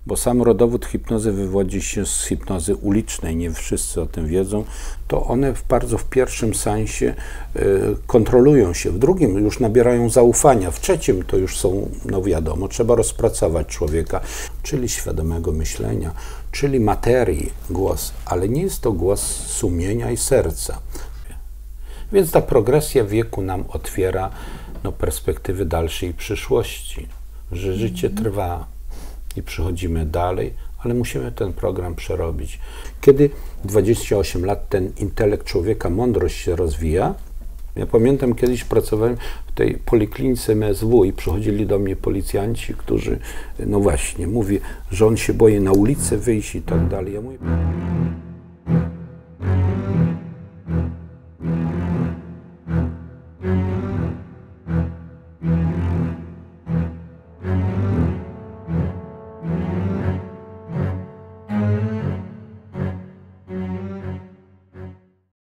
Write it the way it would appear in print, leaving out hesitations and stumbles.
bo sam rodowód hipnozy wywodzi się z hipnozy ulicznej, nie wszyscy o tym wiedzą, to one w pierwszym sensie kontrolują się, w drugim już nabierają zaufania, w trzecim to już są, no wiadomo, trzeba rozpracować człowieka, czyli świadomego myślenia, czyli materii głos, ale nie jest to głos sumienia i serca. Więc ta progresja wieku nam otwiera perspektywy dalszej przyszłości, że życie trwa i przechodzimy dalej, ale musimy ten program przerobić. Kiedy 28 lat ten intelekt człowieka, mądrość się rozwija, ja pamiętam, kiedyś pracowałem w tej poliklinice MSW i przychodzili do mnie policjanci, którzy, no właśnie, mówi, że on się boi na ulicę wyjść i tak dalej. Ja mówię,